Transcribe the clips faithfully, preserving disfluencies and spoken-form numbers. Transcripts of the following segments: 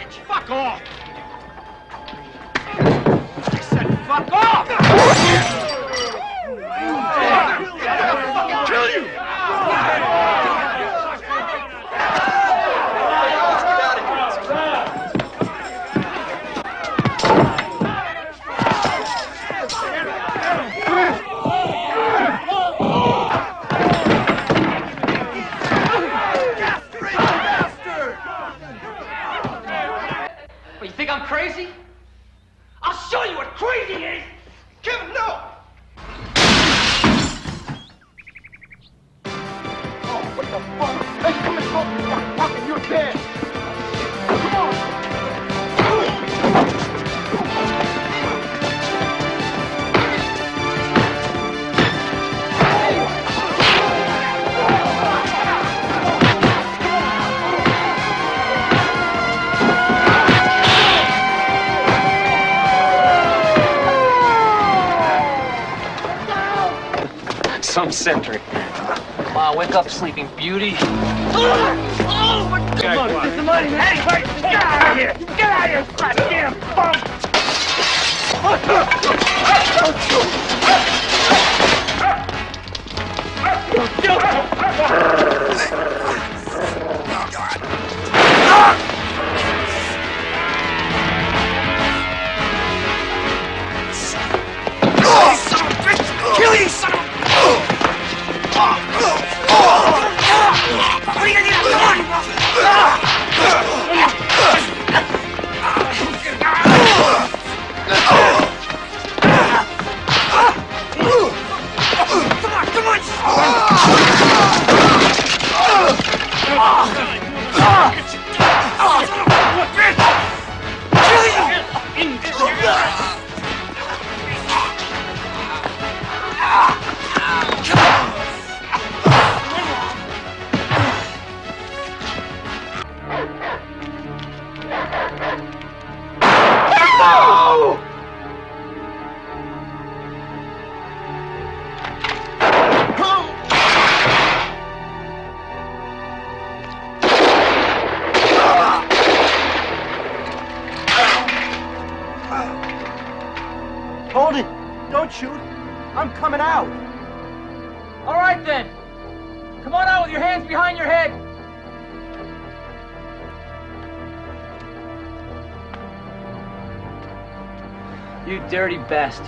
bitch! Fuck off! I said fuck off! I'll kill you! What, you think I'm crazy? I'll show you what crazy is! Kevin, no! Oh, what the fuck? Hey, come and talk to me. Fucking, you're dead. Come on. Some sentry. Come on, wake up, sleeping beauty. Oh, oh my God! Come on, get the money, man! Hey, get out of here! Get out of here, goddamn bum! Kill you, son of a... What are you gonna do? Come on, come on! Hold it! Don't shoot! I'm coming out! All right, then. Come on out with your hands behind your head. You dirty bastard.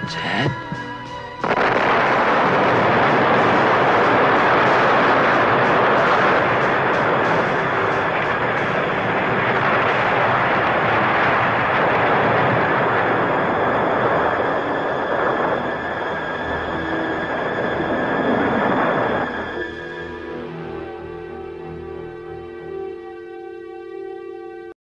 Dad?